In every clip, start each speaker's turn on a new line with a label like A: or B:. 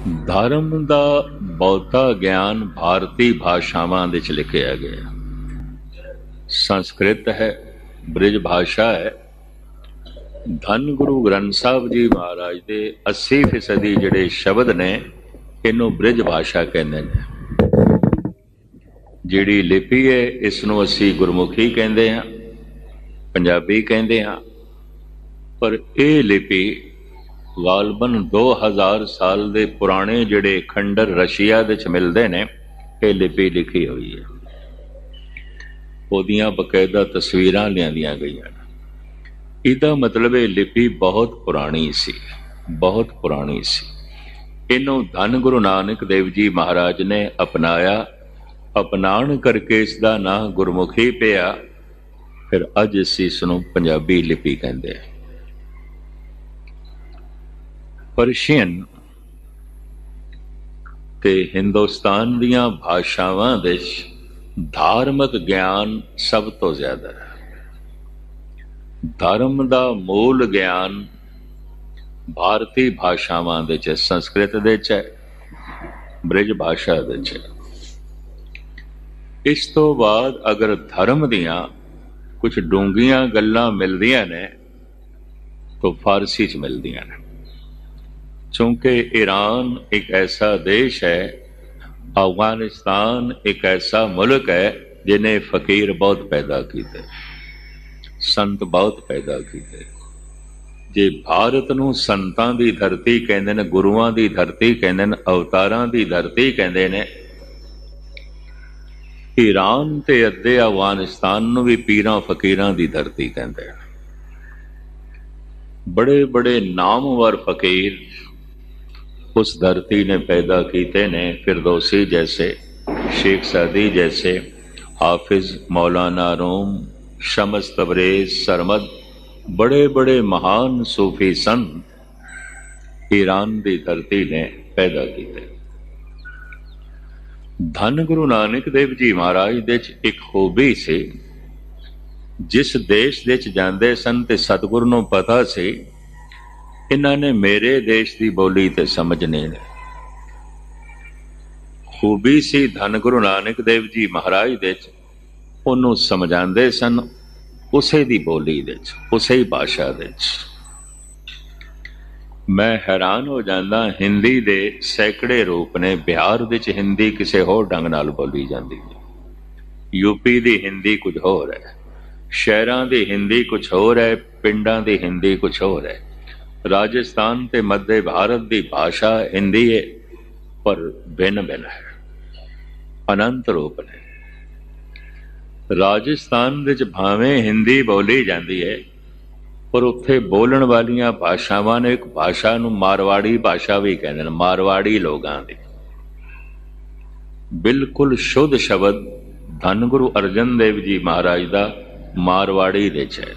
A: ਧਰਮ ਦਾ ਬਹੁਤਾ ਗਿਆਨ ਭਾਰਤੀ ਭਾਸ਼ਾਵਾਂ ਵਿੱਚ ਲਿਖਿਆ ਗਿਆ। ਸੰਸਕ੍ਰਿਤ ਹੈ, ਬ੍ਰਿਜ ਭਾਸ਼ਾ ਹੈ। ਧੰਨ ਗੁਰੂ ਗ੍ਰੰਥ ਸਾਹਿਬ ਜੀ ਮਹਾਰਾਜ ਦੇ 80% ਜਿਹੜੇ ਸ਼ਬਦ ਨੇ ਇਹਨੂੰ ਬ੍ਰਿਜ ਭਾਸ਼ਾ ਕਹਿੰਦੇ ਨੇ। ਜਿਹੜੀ ਲਿਪੀ ਹੈ ਇਸ ਨੂੰ ਅਸੀਂ ਗੁਰਮੁਖੀ ਕਹਿੰਦੇ ਹਾਂ, ਪੰਜਾਬੀ ਕਹਿੰਦੇ ਹਾਂ, ਪਰ ਇਹ ਲਿਪੀ ਗਾਲਬਨ 2000 ਸਾਲ ਦੇ ਪੁਰਾਣੇ ਜਿਹੜੇ ਖੰਡਰ ਰਸ਼ੀਆ ਵਿੱਚ ਮਿਲਦੇ ਨੇ, ਇਹ ਲਿਪੀ ਲਿਖੀ ਹੋਈ ਹੈ। ਉਹਦੀਆਂ ਬਕਾਇਦਾ ਤਸਵੀਰਾਂ ਲਿਆਂਦੀਆਂ ਗਈਆਂ ਨੇ। ਇਹਦਾ ਮਤਲਬ ਇਹ ਲਿਪੀ ਬਹੁਤ ਪੁਰਾਣੀ ਸੀ, ਬਹੁਤ ਪੁਰਾਣੀ ਸੀ। ਇਹਨੂੰ ਧੰਨ ਗੁਰੂ ਨਾਨਕ ਦੇਵ ਜੀ ਮਹਾਰਾਜ ਨੇ ਅਪਣਾਇਆ। ਅਪਣਾਉਣ ਕਰਕੇ ਇਸ ਦਾ ਨਾਂ ਗੁਰਮੁਖੀ ਪਿਆ। ਫਿਰ ਅੱਜ ਅਸੀਂ ਇਸ ਨੂੰ ਪੰਜਾਬੀ ਲਿਪੀ ਕਹਿੰਦੇ ਹਾਂ। ਪਰਸ਼ੀਅਨ ਤੇ ਹਿੰਦੁਸਤਾਨ ਦੀਆਂ ਭਾਸ਼ਾਵਾਂ ਵਿੱਚ ਧਾਰਮਿਕ ਗਿਆਨ ਸਭ ਤੋਂ ਜ਼ਿਆਦਾ ਹੈ। ਧਰਮ ਦਾ ਮੂਲ ਗਿਆਨ ਭਾਰਤੀ ਭਾਸ਼ਾਵਾਂ ਵਿੱਚ ਹੈ, ਸੰਸਕ੍ਰਿਤ ਵਿੱਚ ਹੈ, ਬ੍ਰਿਜ ਭਾਸ਼ਾ ਵਿੱਚ ਹੈ। ਇਸ ਤੋਂ ਬਾਅਦ ਅਗਰ ਧਰਮ ਦੀਆਂ ਕੁਝ ਡੂੰਘੀਆਂ ਗੱਲਾਂ ਮਿਲਦੀਆਂ ਨੇ ਤਾਂ ਫਾਰਸੀ 'ਚ ਮਿਲਦੀਆਂ ਨੇ। चूंकि ईरान एक ऐसा देश है, अफगानिस्तान एक ऐसा मुल्क है जिन्हें फकीर बहुत पैदा किए, संत बहुत पैदा किए। जे भारत नूं संतां दी धरती कहंदे ने, गुरुआं दी धरती कहंदे ने, अवतारां दी धरती कहंदे ने, ईरान ते अद्धे अफगानिस्तान नूं भी पीरां फकीरां दी धरती कहंदे ने। बड़े बड़े नामवर फकीर उस धरती ने पैदा कीते ने। फिरदौसी जैसे, शेख सादी जैसे, हाफिज मौलाना रूम, शमस तबरेज, सरमद, बड़े बड़े महान सूफी संत ईरान की धरती ने पैदा किए। धन गुरु नानक देव जी महाराज दे एक खूबी सी, जिस देश दे जांदे सन ते सतगुरु नूं पता सी इन्हां ने मेरे देश की बोली ते समझने ने। खूबी सी धन गुरु नानक देव जी महाराज दे उन्होंने समझाते सन उसे दी बोली दे, उसे ही भाषा दे। मैं हैरान हो जाता, हिंदी दे सैकड़े रूप ने। बिहार विच हिंदी किसी होर ढंग नाल बोली जाती है, यूपी की हिंदी कुछ होर है, शहरां की हिंदी कुछ होर है, पिंडां की हिंदी कुछ होर है। राजस्थान ते मध्य भारत की भाषा हिंदी है, पर भिन्न भिन्न है, अनंत रूप ने। राजस्थान विच भावें हिंदी बोली जाती है, पर उत्थे बोलण वालियां भाषावां ने एक भाषा नूं मारवाड़ी भाषा भी कहते हैं। मारवाड़ी लोगां दी बिल्कुल शुद्ध शब्द धन गुरु अर्जन देव जी महाराज दा मारवाड़ी विच है।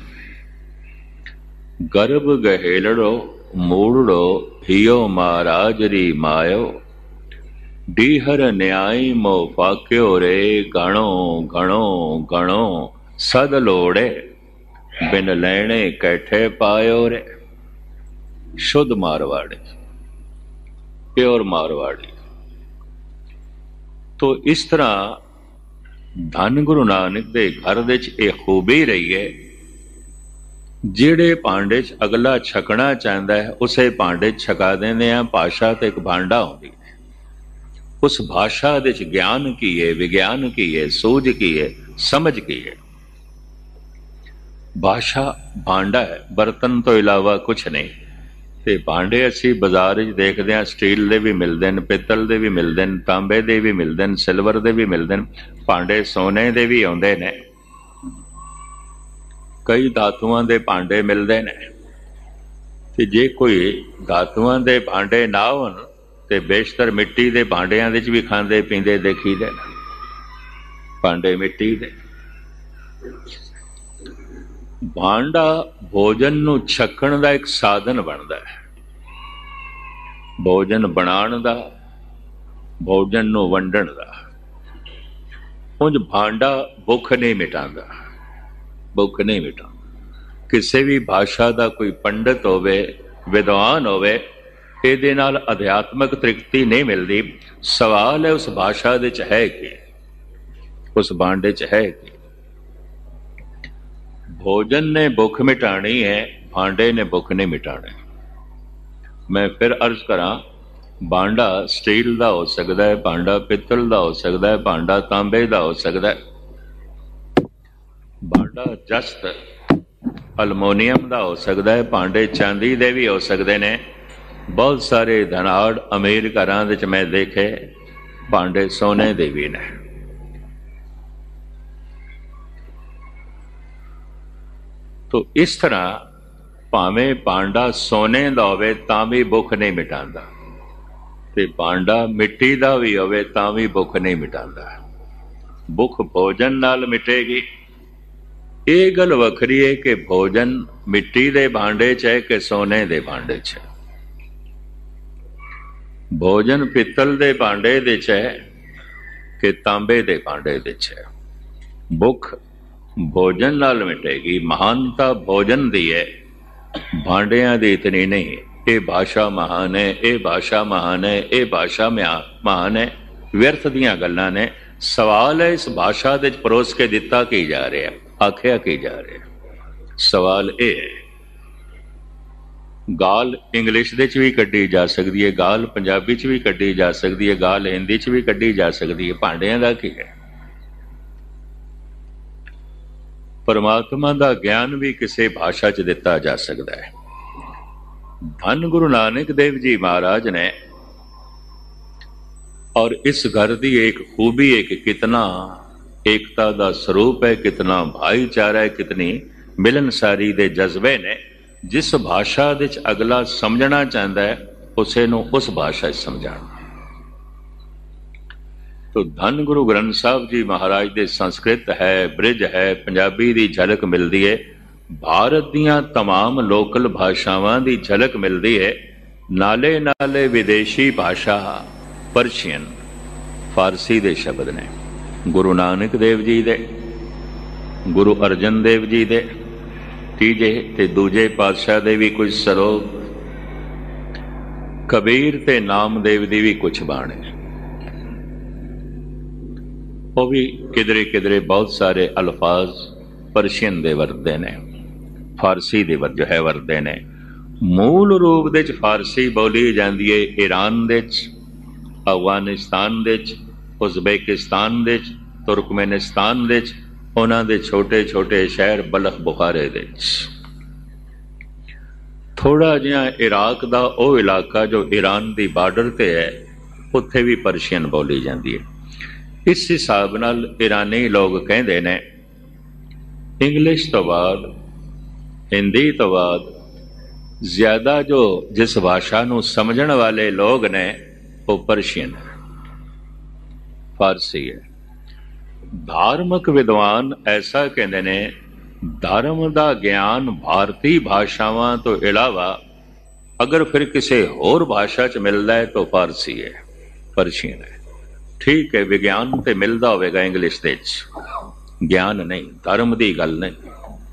A: गर्भ गहेलड़ो मूड़ो हियो महाराज री मायो, डीहर न्याय मो फाक्यो रे, गणो गणो गणो सद लोड़े, बिन लैणे कैठे पायो रे। शुद्ध मारवाड़ी, प्योर मारवाड़ी। तो इस तरह धन गुरु नानक दे घर विच इह खूबी रही है, ਜਿਹੜੇ ਭਾਂਡੇ 'ਚ ਅਗਲਾ ਛਕਣਾ ਚਾਹੁੰਦਾ ਹੈ ਉਸੇ ਭਾਂਡੇ 'ਚ ਛਕਾ ਦਿੰਦੇ ਆ। ਭਾਸ਼ਾ ਤੇ ਇੱਕ ਭਾਂਡਾ ਹੁੰਦੀ ਹੈ, ਉਸ ਭਾਸ਼ਾ ਦੇ 'ਚ ਗਿਆਨ ਕੀ ਹੈ, ਵਿਗਿਆਨ ਕੀ ਹੈ, ਸੂਝ ਕੀ ਹੈ, ਸਮਝ ਕੀ ਹੈ। ਭਾਸ਼ਾ ਭਾਂਡਾ ਹੈ, ਬਰਤਨ ਤੋਂ ਇਲਾਵਾ ਕੁਛ ਨਹੀਂ। ਤੇ ਭਾਂਡੇ ਅਸੀਂ ਬਾਜ਼ਾਰ 'ਚ ਦੇਖਦੇ ਹਾਂ, ਸਟੀਲ ਦੇ ਵੀ ਮਿਲਦੇ ਨੇ, ਪਿੱਤਲ ਦੇ ਵੀ ਮਿਲਦੇ ਨੇ, ਤਾਂਬੇ ਦੇ ਵੀ ਮਿਲਦੇ ਨੇ, ਸਿਲਵਰ ਦੇ ਵੀ ਮਿਲਦੇ ਨੇ, ਭਾਂਡੇ ਸੋਨੇ ਦੇ ਵੀ ਆਉਂਦੇ ਨੇ। कई धातुआं दे भांडे मिलते हैं। ते जे कोई धातुआं दे भांडे ना होण ते बेशतर मिट्टी दे भांडियां विच भी खांदे पींदे देखीदे। भांडे मिट्टी दे। भांडा भोजन नूं छकण दा एक साधन बनदा है, भोजन बनाउण दा, भोजन नूं वंडण दा। उंज भांडा भुख नहीं मिटांदा, भुख नहीं मिटांदा। किसी भी भाषा का कोई पंडित होवे, विद्वान होवे, ਇਹਦੇ ਨਾਲ ਅਧਿਆਤਮਿਕ ਤ੍ਰਿਪਤੀ ਨਹੀਂ ਮਿਲਦੀ। ਸਵਾਲ ਹੈ ਉਸ ਭਾਸ਼ਾ ਦੇ ਚ ਹੈ ਕਿ, ਉਸ ਬਾਂਡੇ ਚ ਹੈ ਕਿ भोजन ने भुख मिटानी है, भांडे ने भुख नहीं मिटाने। मैं फिर अर्ज करा, भांडा स्टील का हो सकता है, भांडा पित्तल का हो सकता है, भांडा तांबे का हो सकता है, भांडा जस्त अलमोनीयम का हो सकता है, भांडे चांदी के भी हो सकते ने। बहुत सारे धनाड़ अमीर घरां विच मैं देखे भांडे सोने के भी ने। तो इस तरह भावें भांडा सोने का होवे तां भी भुख नहीं मिटांदा, ते भांडा मिट्टी का भी होवे तां भी भुख नहीं मिटांदा। भुख भोजन नाल मिटेगी। ये गल वखरी है कि भोजन मिट्टी दे भांडे च है कि सोने दे भांडे च है। भोजन पित्तल दे भांडे दे च है कि तांबे दे भांडे दे च है। भुख भोजन नाल मिटेगी। महानता भोजन दी है, भांडियां दी इतनी नहीं। ये भाषा महान है, ये भाषा महान है, ये भाषा महान है, व्यर्थ दियां गल्लां ने। सवाल है इस भाषा दे परोस के दिता की जा रहा है, आखिया की जा रहा है। सवाल ये है, गाल इंग्लिश दे च भी कड्डी जा सकती है, गाल पंजाबी च भी कड्डी जा सकती है, गाल हिंदी च भी कड्डी जा सकती है। भांडियां दा की है? परमात्मा का ज्ञान भी किसी भाषा च दिता जा सकता है। धन गुरु नानक देव जी महाराज ने, और इस घर की एक खूबी है कि कितना एकता का स्वरूप है, कितना भाईचारा है, कितनी मिलनसारी दे जज्बे ने। जिस भाषा दे अगला समझना चाहता है उसे नूं उस भाषा समझाना। तो धन गुरु ग्रंथ साहब जी महाराज दे संस्कृत है, ब्रिज है, पंजाबी दी झलक मिलती है, भारत दियां तमाम लोकल भाषावां दी झलक मिलती है। नाले नाले विदेशी भाषा परशियन फारसी दे शब्द ने। गुरु नानक देव जी दे, गुरु अर्जन देव जी दे, तीजे ते दूजे पातशाह दे भी कुछ सलोक, कबीर ते नामदेव दी भी कुछ बाणे, वो भी किधरे किधरे बहुत सारे अल्फाज परशियन दे वरते ने, फारसी दे जो है वरते ने। मूल रूप दे फारसी बोली जाती है ईरान दे, अफगानिस्तान दे, उज़बेकिस्तान दे, तुर्कमेनिस्तान दे, उन्हां दे छोटे छोटे शहर बलख बुखारे दे। थोड़ा जिहा इराक दा ओ इलाका जो ईरान दी बार्डर ते है, उत्थे भी परशियन बोली जाती है। इस हिसाब नाल ईरानी लोग कहते ने इंग्लिश तो बाद, हिंदी तो बाद ज्यादा जो जिस भाषा नूं समझण वाले लोग ने वो परशियन है, फारसी है। धार्मिक विद्वान ऐसा कहते ने, धर्म का ज्ञान भारतीय भाषावां तो इलावा अगर फिर किसी होर भाषा च मिलता है तो फारसी है, परशियन है। ठीक है, विज्ञान तो मिलता होगा इंग्लिश दे, ज्ञान नहीं, धर्म की गल नहीं।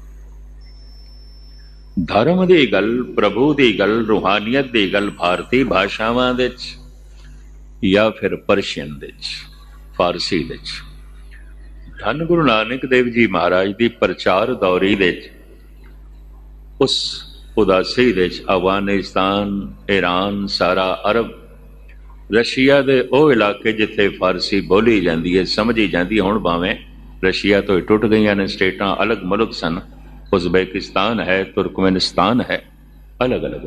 A: धर्म की गल, प्रभु की गल, रूहानियत की गल भारतीय भाषावां दे या फिर परशियन दे, फारसी दे। धन गुरु नानक देव जी महाराज की प्रचार दौरी दे उस उदासी दे अफगानिस्तान, ईरान, सारा अरब, रशिया दे ओ इलाके जिथे फारसी बोली जाती है, समझी जाती है। हुण भावें रशिया तो टुट गई ने स्टेटां, अलग मुल्क सन, उज़बेकिस्तान है, तुर्कमेनिस्तान है, अलग अलग।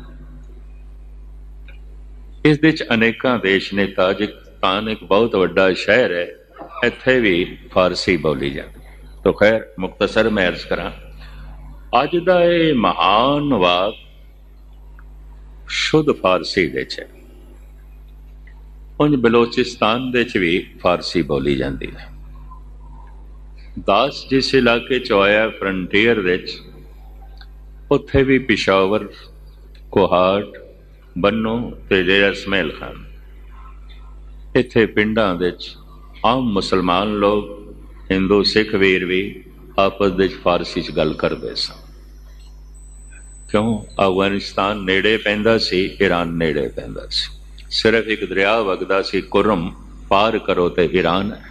A: इस विच अनेकां देश ने, ताजिकिस्तान एक बहुत वड्डा शहर है, इत्थे भी फारसी बोली जाती। तो खैर मुख्तसर मैं अर्ज करा, अज दा ये महान वाक शुद्ध फारसी दे च है। उंज बलोचिस्तान दे च भी फारसी बोली जाती है। दास जिस इलाके च आया फ्रंटियर दे च, उत्थे भी पिशावर, कोहाट, बन्नो ते डेरा इसमैल खान, इत्थे पिंडां दे च आम मुसलमान लोग, हिंदू सिख वीर भी आपस दे फारसी च गल करदे सन। क्यों? अफगानिस्तान नेड़े पैंदा सी, ईरान नेड़े पैंदा सी, सिर्फ एक दरिया वगदा सी कुर्रम, पार करो तो ईरान है।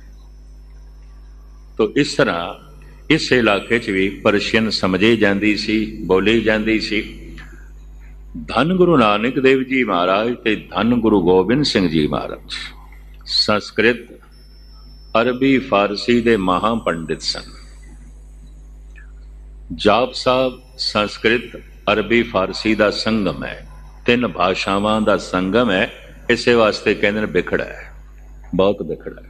A: तो इस तरह इस इलाके च भी पर्शियन समझी जाती सी, बोली जाती सी। धन गुरु नानक देव जी महाराज ते धन गुरु गोबिंद सिंह जी महाराज संस्कृत अरबी फारसी दे महापंडित सन। जाप साहब संस्कृत अरबी फारसी का संगम है, तीन भाषावां का संगम है। इस वास्ते कहते बिखड़ा है, बहुत बिखड़ा है।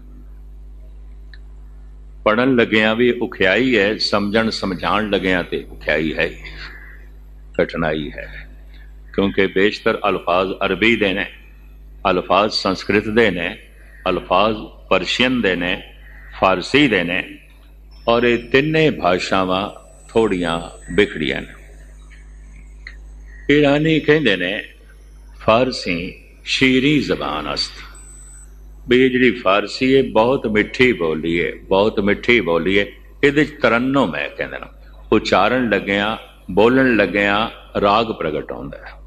A: पढ़न लग्या भी उखियाई है, समझण समझाण लग्या तो उखियाई है, कठिनाई है। क्योंकि बेशतर अल्फाज अरबी दे ने, अल्फाज संस्कृत दे ने, अल्फाज पर्शियन दे ने, फारसी दे ने, और ये तिने भाषावां थोड़ियां बिखड़ियां ने। ईरानी कहते ने फारसी शीरी जबान अस्त, भी जी फारसी है बहुत मिठी बोली है, बहुत मिठी बोली है। ये तरन्नुम है, कहते ना उचारण लग्या बोलन लग्या राग प्रगट होता है,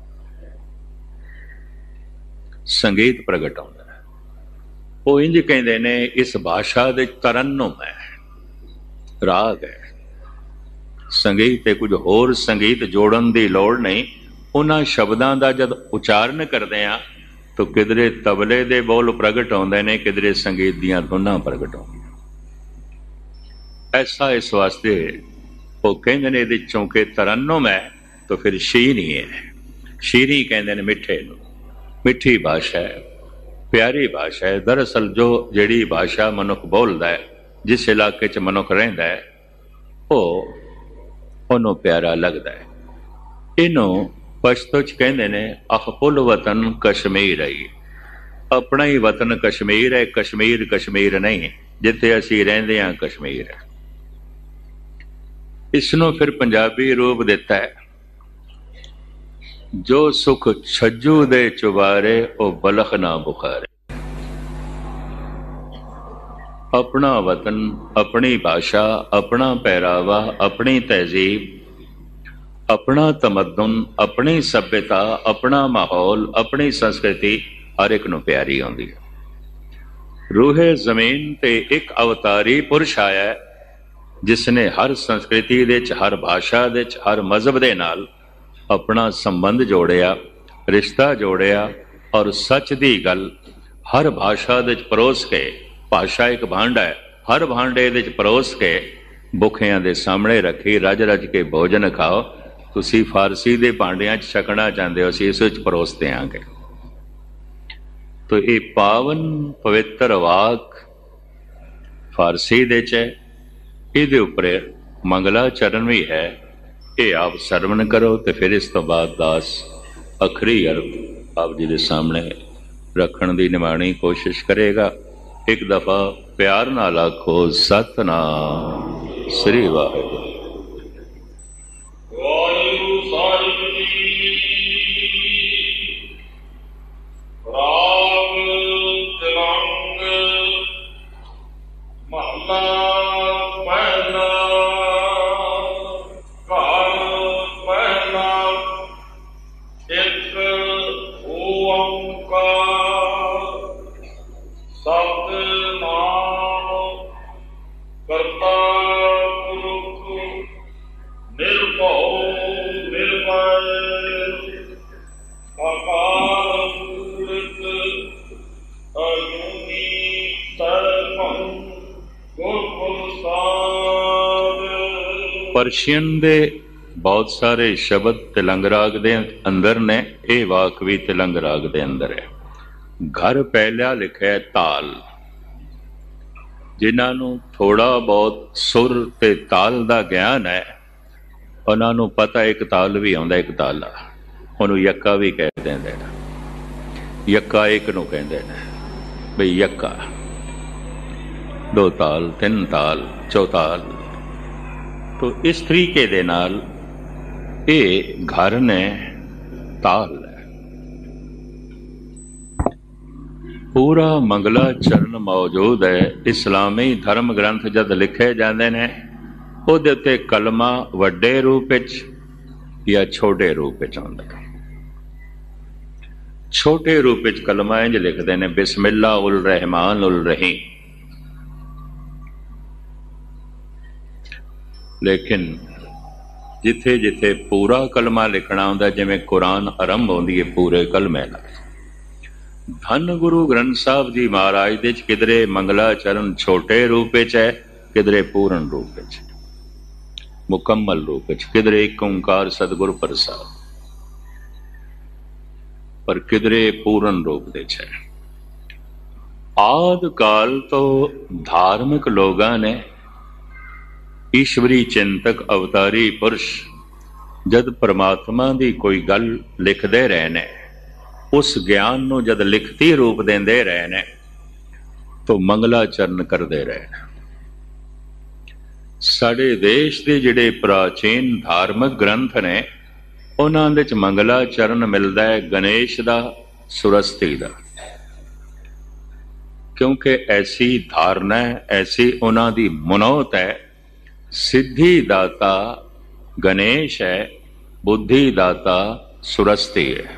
A: संगीत प्रगट होता है। वो इंज कहते ने इस भाषा दे तरन्नुम है, राग है, संगीत है। कुछ होर संगीत जोड़न की लोड़ नहीं। उन्हां शब्दां दा जद उचारण करते हैं तो किधरे तबले दे बोल प्रगट होंदे ने, किधरे संगीत दियां धुनां प्रगट होंदियां। ऐसा इस वास्ते वो कहंदे ने इहदे चौंके तरन्नुम है तो फिर शीरी है। शीरी कहंदे ने मिठे नूं, मिठी भाषा है, प्यारी भाषा है। दरअसल जो जिहड़ी भाषा मनुख बोलदा है, जिस इलाके च मनुख रहिंदा है, ओनू प्यारा लगदा है। इनू पश्तो च कहंदे ने अखपुल वतन कश्मीर है। अपना ही वतन कश्मीर है, कश्मीर कश्मीर नहीं, जिथे असी रहिंदे हां कश्मीर है। इसनू फिर पंजाबी रूप दिता है, जो सुख छज्जू दे चुबारे ओ बलख ना बुखारे। अपना वतन, अपनी भाषा, अपना पहरावा, अपनी तहजीब, अपना तमद्दुन, अपनी सभ्यता, अपना माहौल, अपनी संस्कृति हर एक नूं प्यारी आउंदी है। रूहे जमीन ते एक अवतारी पुरुष आया है, जिसने हर संस्कृति दे च, हर भाषा दे च, हर मजहब दे नाल अपना संबंध जोड़िया, रिश्ता जोड़िया, और सच दी गल हर भाषा दे च परोस के, भाषा एक भांडा है, हर भांडे दे च परोस के भुखियां दे सामने रखी। रज रज के भोजन खाओ। तुसी फारसी दे भांडियां च छकना चाहते हो, असीं इस विच परोस देंगे। तो ये पावन पवित्र वाक फारसी दे च है, इहदे उपर मंगलाचरण भी है। ये आप सरवण करो तो फिर इस तो बाद दास अखरी अर्थ आप जी दे सामने रखण दी निमाणी कोशिश करेगा। एक दफा प्यार नाल आखो सतनाम श्री वाहिगुरू। पर्शियन दे बहुत सारे शब्द तिलंग राग दे अंदर ने, ये वाक भी तिलंग राग दे अंदर है। घर पहला लिखा है ताल। जिन्हों थोड़ा बहुत सुर ते ताल दा ज्ञान है, उन्होंने पता एक ताल भी आउंदा, एक ताला उन्होंने यक्का भी कह देंदे ने। यक्का एक नूं कहंदे ने बई यक्का, दो ताल, तीन ताल, चौताल। तो इस तरीके दे नाल ये घर ने ताल है। पूरा मंगलाचरण मौजूद है। इस्लामी धर्म ग्रंथ जद लिखे जाते हैं, उहदे उत्ते कलमा वड्डे रूप विच या छोटे रूप विच आउंदा है। छोटे रूप विच कलमा इंज लिखते ने बिस्मिल्ला उल रहमान उल रहीम, लेकिन जिथे जिथे पूरा कलमा लिखना होंदा, जिवें कुरान आरंभ होंदी है पूरे कलमे नाल। धन गुरु ग्रंथ साहब जी महाराज दे किधरे मंगला चरण छोटे रूप विच है, किधरे पूर्ण रूप विच, मुकम्मल रूप विच, किधरे एक ओंकार सतगुर प्रसाद, पर किधरे पूर्ण रूप विच है। आद काल तो धार्मिक लोगां ने ईश्वरी चिंतक अवतारी पुरुष जद परमात्मा की कोई गल लिखते रहे ने, उस ज्ञान नूं जद लिखती रूप देंदे रहे ने, तो मंगलाचरण करते रहे ने। साडे देश के जिहड़े प्राचीन धार्मिक ग्रंथ ने, उन्हां दे च मंगलाचरण मिलता है गणेश दा, सुरस्ती दा, क्योंकि ऐसी धारणा है, ऐसी उन्हां दी मनोत है, सिद्धि दाता गणेश है, बुद्धि दाता सुरस्ती है।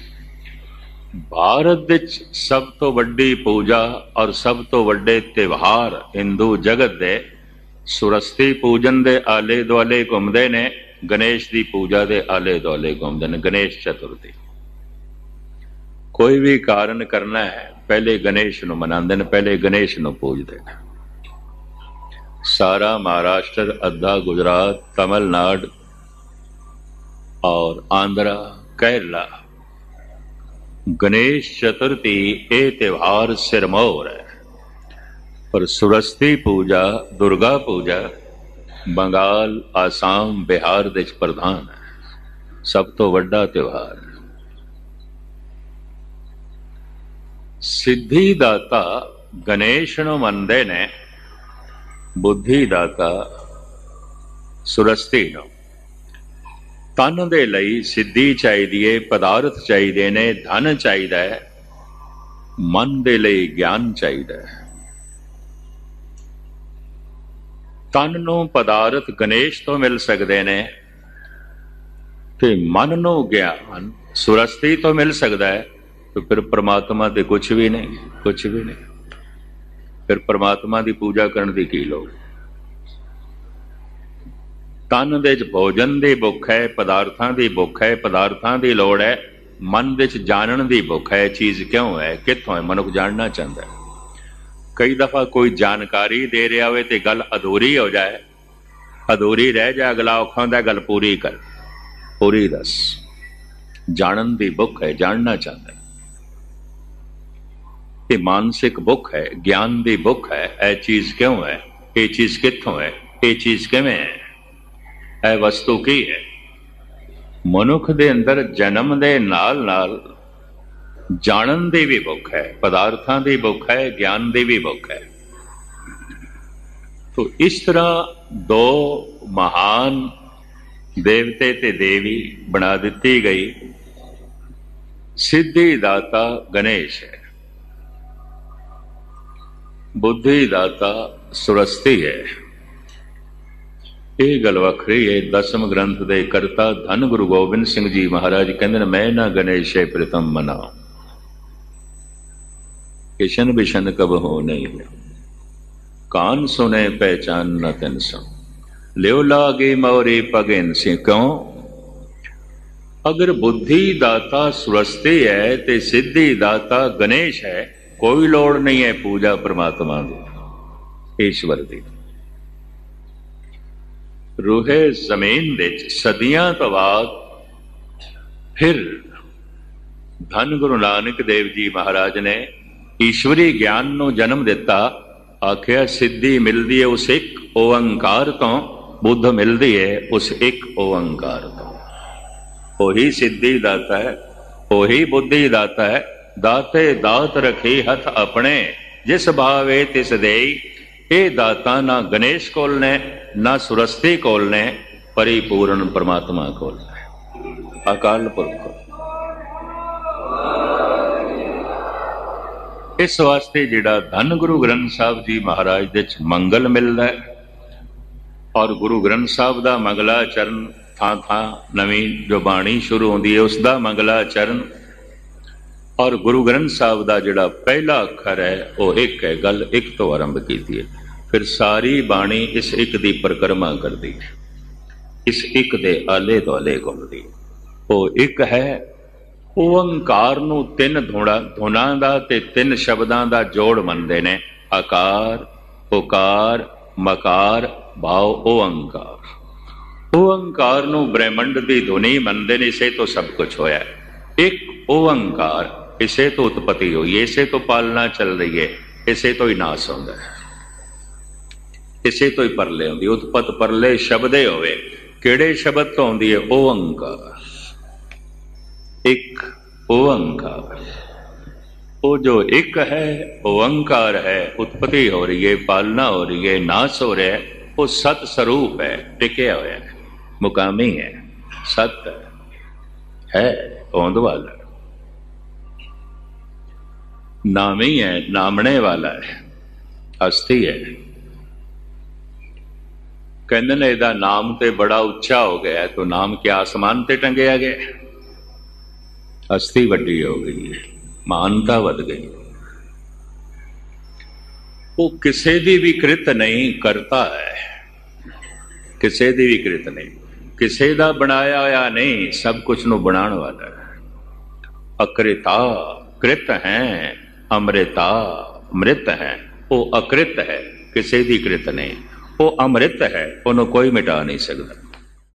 A: भारत विच सब तो वड्डी पूजा और सब तो वड्डे त्योहार हिंदू जगत दे सुरस्ती पूजन दे आले दुआले घूमते ने, गणेश की पूजा के आले दुआले घूमते हैं। गणेश चतुर्थी कोई भी कारण करना है, पहले गणेश नूं मनांदे ने, पहले गणेश नूं पूजदे ने। सारा महाराष्ट्र, अद्धा गुजरात, तमिलनाडु और आंध्रा, केरला गणेश चतुर्थी ये त्योहार सिरमौर है। पर सुरस्ती पूजा, दुर्गा पूजा बंगाल, आसाम, बिहार देश प्रधान है, सब तो वड्डा त्योहार है। सिद्धि दाता गणेश नूं मनदे ने, बुद्धि दाता सुरस्ती नूं। तन दे लई सिद्धि चाहिदी है, पदार्थ चाहिए ने, धन चाहिदा है, मन दे लई ज्ञान चाहिदा है। तन नूं पदार्थ गणेश तो मिल सकते ने, ते मन नूं ज्ञान सुरस्ती तो मिल सकता है, तो फिर परमात्मा ते कुछ भी नहीं, कुछ भी नहीं। फिर परमात्मा की पूजा करने की की लोड़। तन दे भोजन की भुख है, पदार्थां की भुख है, पदार्थां की लोड़ है, मन दे जानन की भुख है, चीज क्यों है, कित्थों है, मनुख जानना चाहता है। कई दफा कोई जानकारी दे रहा हो तो गल अधूरी हो जाए, अधूरी रह जाए, अगला औखा होंदा गल पूरी कर, पूरी दस। जानन की भुख है, जानना चाहता है। ये मानसिक भुख है, ज्ञान की भुख है। यह चीज क्यों है, ये चीज कित्थों है, ये चीज किवें है, यह वस्तु की है। मनुख दे अंदर जन्म दे नाल नाल जानन दी भी भुख है, पदार्थां दी भुख है, ज्ञान दी भी भुख है। तो इस तरह दो महान देवते ते देवी बना दिती गई। सिद्धि दाता गणेश है, बुद्धि दाता सुरस्ती है। ये गल वखरी है। 10वें ग्रंथ के करता धन गुरु गोबिंद सिंह जी महाराज कहते मैं ना गणेश प्रीतम मनाओ, किशन बिशन कब हो नहीं, कान सुने पहचान न तिन सो, लियो लागे मोरे पगेन से। क्यों? अगर बुद्धि दाता सुरस्ती है तो सिद्धि दाता गणेश है, कोई लोड़ नहीं है पूजा परमात्मा की, ईश्वर की। रूहे जमीन विच सदियां तो बाद फिर धन गुरु नानक देव जी महाराज ने ईश्वरी ज्ञान नूं जन्म दिता। आखिया सिद्धि मिलती है उस एक ओंकार तो, बुद्ध मिलती है उस एक ओंकार तो। वही सिद्धि दाता है, वही बुद्धि दाता है। दाते दात रखी हथ अपने, जिस भावे तिस देई। ये दाता ना गणेश कोल ने, ना सुरस्ती कोल ने, परिपूर्ण परमात्मा कोल ने, अकाल पुरख। इस वास्ते जिहड़ा धन गुरु ग्रंथ साहब जी महाराज दे मंगल मिलता है, और गुरु ग्रंथ साहब का मंगलाचरण थां थां नवीं जो बाणी शुरू होंदी है उसका मंगला चरण। और गुरु ग्रंथ साहब का जिहड़ा पहला अखर है वह एक है, गल एक तो आरंभ की है। फिर सारी बाणी इस एक की परिक्रमा करती है, इस एक दे आले दुआले घूमती। वो एक है ओंकार नूं तीन धुनां दा ते तीन शब्दां दा जोड़ मनदे ने, आकार उकार मकार भाव ओंकार। ओंकार नूं ब्रह्मंड की धुनी मनदे ने, इसे तो सब कुछ होया। एक ओंकार, इसे तो उत्पत्ति हुई है, इसे तो पालना चल रही है, इसे तो ही नाश होंदा है, इसे तो ही परले होंदी। उत्पत परले शब्दे होवे, केड़े शब्द तो होंदी है? ओंकार। एक ओंकार, वो जो एक है ओंकार है, उत्पत्ति हो रही है, पालना हो रही है, नाश हो रहा है, वो सत स्वरूप है, टिके हुए है, मुकामी है, सत्य है, होंद वाला नामी है, नामने वाला है, हस्ती है। कहते ने इहदा नाम ते बड़ा उच्चा हो गया है, तो नाम क्या आसमान ते टंगया गया? हस्ती वड्डी हो गई है, मानता वध गई। वो किसी की भी कृत नहीं करता है, किसी की भी कृत नहीं, किसी का बनाया या नहीं, सब कुछ नु बनाने वाला है। अकृता कृत है, अमृता मृत है। वो अकृत है, किसी की कृत नहीं, वो अमृत है, उन्होंने कोई मिटा नहीं सकता।